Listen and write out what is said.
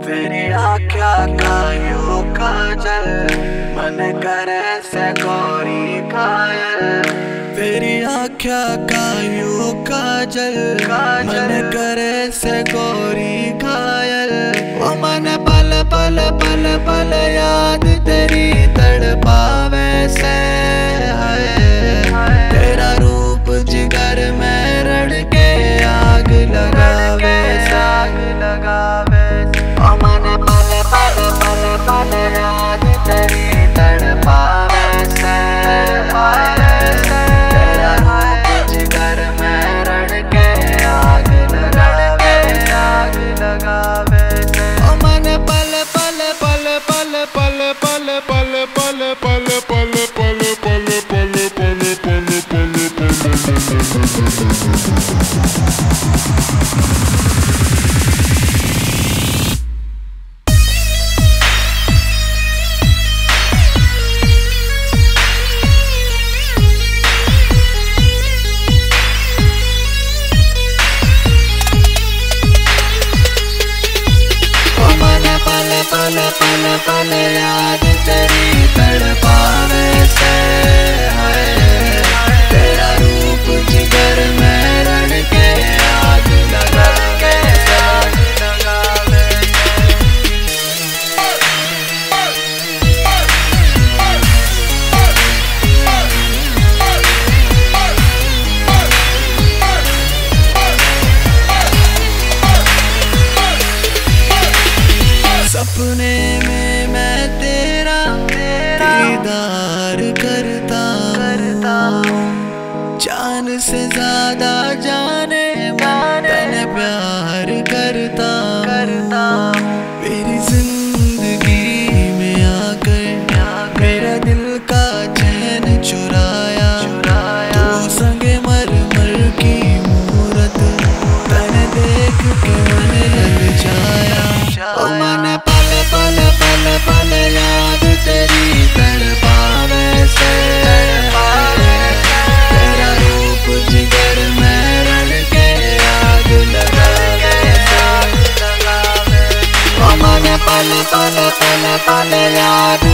तेरी आख्या का यूं काजल, मन करे से गोरी घायल। तेरी आख्या का यूं काजल, मन करे से गोरी घायल। ओ मन पल पल पल पल याद तेरी तड़पावे से है। तेरा रूप जिगर में रड़ के आग लगावे से, आग लगावे। ओ मन पल पल पल पल याद तेरी तड़पावे से, तेरा रूप जिगर में रड़ के आग लगावे, आग लगावे। ओ मन पल पल पल पल पल पल पल पल पल पल पल पल पल पल पल पल पल याद तेरी तड़पावे से है। तेरा रूप जिगर में रड़ के आग लगावे, आग लगावे। सपने में मैं तेरा दीदार करता हूँ, जान से ज्यादा जाने तने प्यार करता हूँ। मेरी जिंदगी में आकर मेरा दिल का चैन चुराया, तू संगे मर मर की मूरत तने देख के मन लग जाया। ओ मन पल पल पल पल याद तेरी तड़पावे से, तेरा रूप जिगर में रड़ के आग लगावे, आग लगावे। ओ मन पल पल पल पल याद